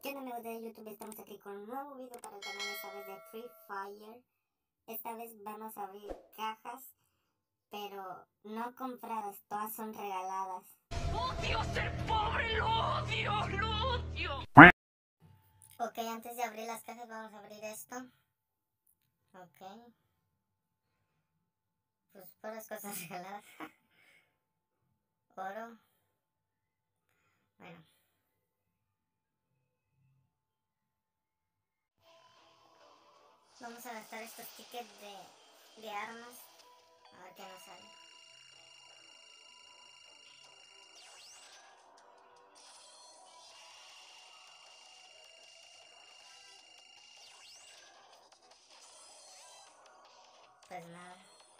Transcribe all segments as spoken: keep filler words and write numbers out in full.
¿Qué onda, amigos de YouTube? Estamos aquí con un nuevo video para el canal, esta vez de Free Fire. Esta vez vamos a abrir cajas, pero no compradas, todas son regaladas. ¡Odio ser pobre! ¡Lo odio! ¡Lo odio! Ok, antes de abrir las cajas vamos a abrir esto. Ok. Pues puras cosas regaladas. Oro. Bueno. Vamos a gastar estos tickets de, de armas. A ver qué nos sale. Pues nada.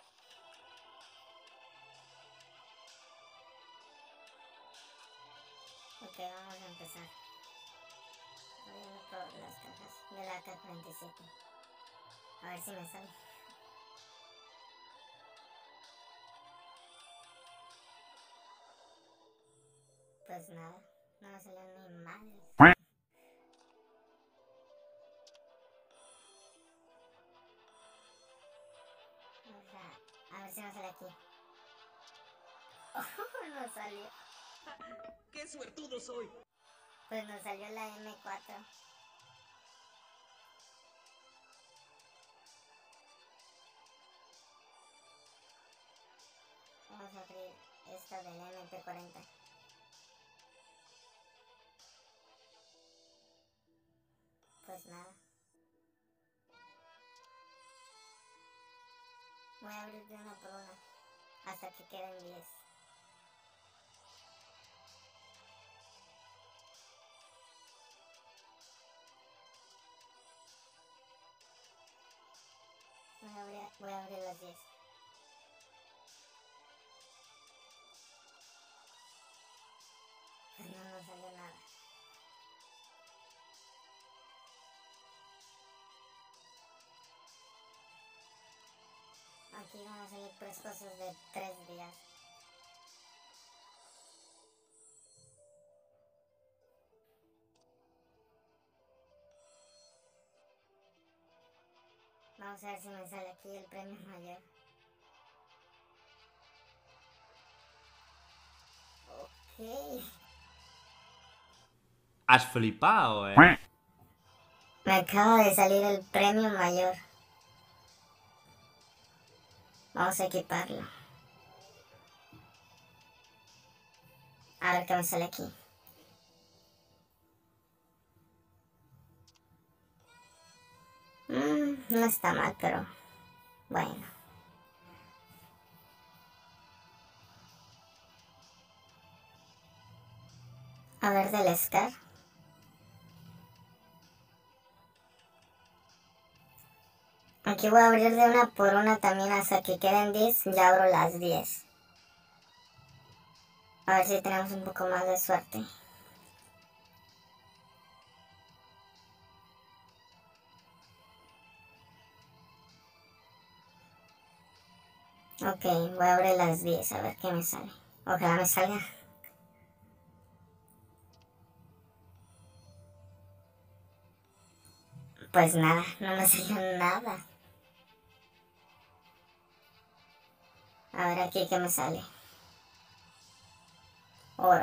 Ok, vamos a empezar. Abriendo todas las cajas de la A K cuarenta y siete. A ver si me sale. Pues nada, no me salieron ni madres. O sea, a ver si me sale aquí. Oh, no salió. ¡Qué suertudo soy! Pues nos salió la eme cuatro. Vamos a abrir esta del eme pe cuarenta. Pues nada. Voy a abrir de una por una hasta que queden diez. Voy a abrir, voy a abrir las diez. Pues no nos salió nada. Aquí van a salir tres cosas de tres días. Vamos a ver si me sale aquí el premio mayor. Ok. Has flipado, eh. Me acaba de salir el premio mayor. Vamos a equiparlo. A ver qué me sale aquí. Mm, no está mal, pero bueno. A ver del Scar. Aquí voy a abrir de una por una también hasta que queden diez. Ya abro las diez. A ver si tenemos un poco más de suerte. Ok, voy a abrir las diez a ver qué me sale. Ojalá me salga. Pues nada, no me salió nada. A ver aquí qué me sale. Oro.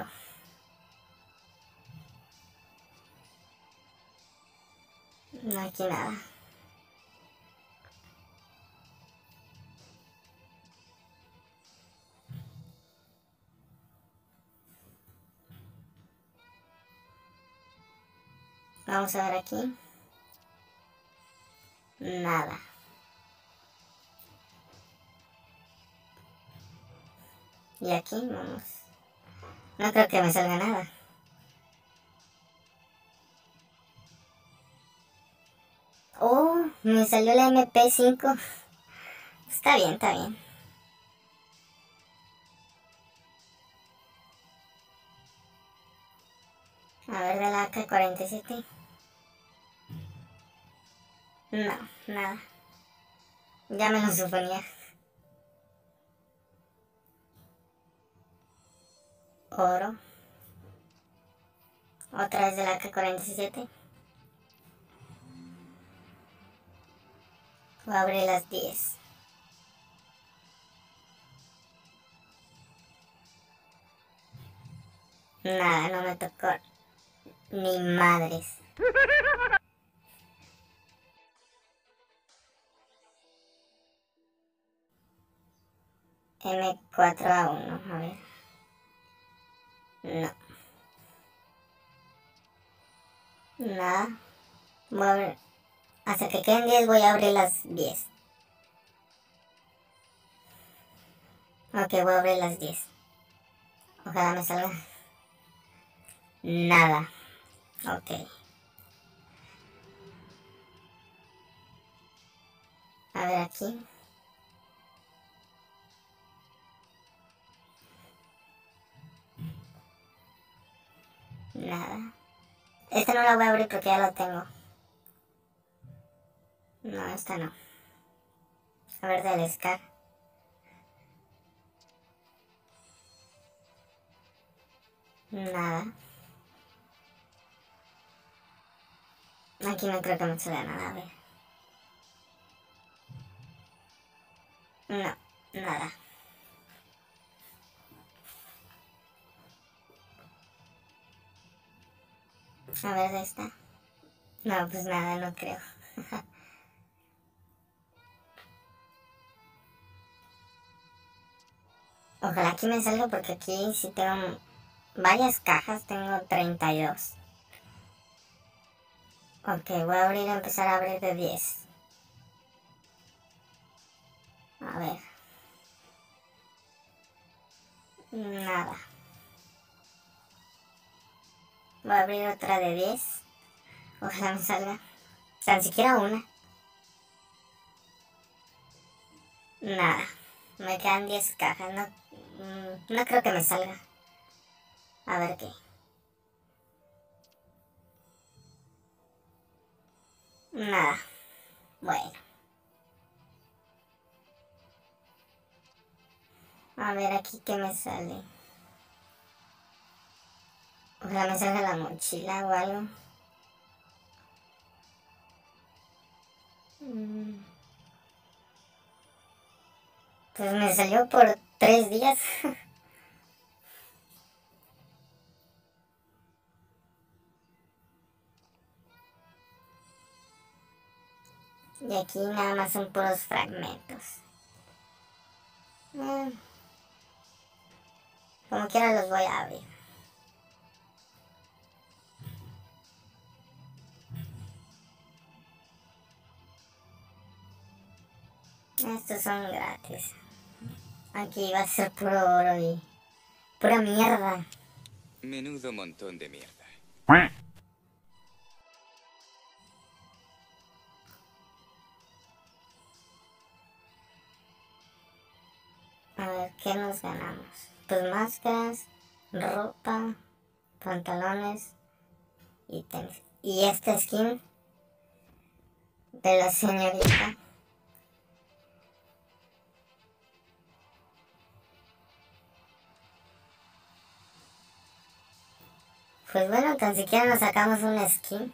No, aquí nada. Vamos a ver aquí. Nada. Y aquí vamos. No creo que me salga nada. Oh, me salió la eme pe cinco. Está bien, está bien. A ver de la A K cuarenta y siete. No, nada. Ya me lo suponía. Oro. Otra vez de la K cuarenta y siete. Voy a abrir las diez. Nada, no me tocó ni madres. M cuatro A uno, a ver. No. Nada. Voy a abrir. Hasta que queden diez voy a abrir las diez. Ok, voy a abrir las diez. Ojalá me salga. Nada. Ok. A ver aquí. Nada. Esta no la voy a abrir porque ya la tengo. No, esta no. A ver, del Scar. Nada. Aquí no creo que me salga nada, a ver. No, nada. A ver, de esta. No, pues nada, no creo. Ojalá aquí me salga porque aquí sí tengo varias cajas, tengo treinta y dos. Ok, voy a abrir, empezar a abrir de diez. A ver. Nada. Voy a abrir otra de diez. Ojalá me salga. Tan siquiera una. Nada. Me quedan diez cajas. No, no creo que me salga. A ver qué. Nada. Bueno. A ver aquí qué me sale. Ojalá me salga la mochila o algo. Pues me salió por tres días. Y aquí nada más son puros fragmentos. Eh, como quiera los voy a abrir. Estos son gratis. Aquí va a ser puro oro y pura mierda. Menudo montón de mierda. A ver, ¿qué nos ganamos? Pues máscaras, ropa, pantalones y tenis. Y esta skin de la señorita. Pues bueno, tan siquiera nos sacamos una skin.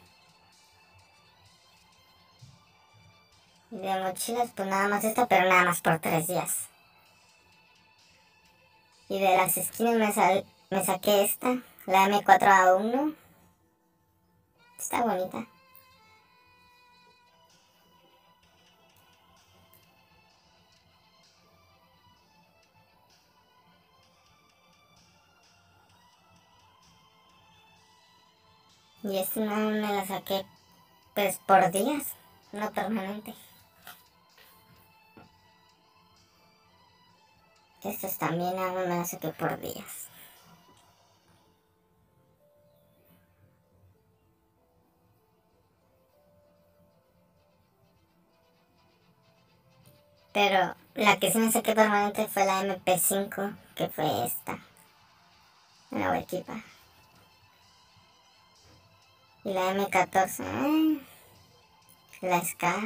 Y de mochilas, pues nada más esta, pero nada más por tres días. Y de las skins me, sal, me saqué esta, la M cuatro A uno. Está bonita. Y esta no me la saqué pues por días, no permanente. Estas también nada más me las saqué por días. Pero la que sí me saqué permanente fue la M P cinco, que fue esta. Me la voy a equipar. Y la M catorce, eh, la Scar.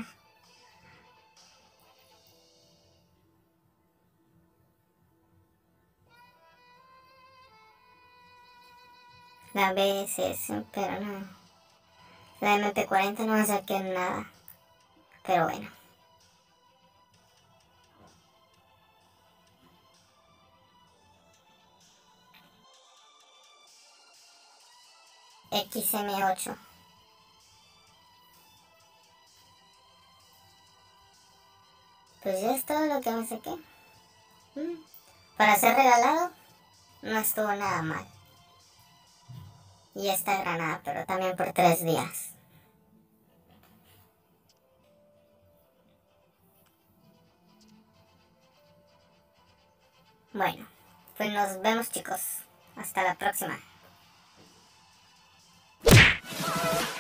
La B S S, pero no. La M P cuarenta no saqué nada. Pero bueno. X M ocho. Pues ya es todo lo que me saqué. Mm. Para ser regalado, no estuvo nada mal. Y esta granada, pero también por tres días. Bueno, pues nos vemos, chicos. Hasta la próxima.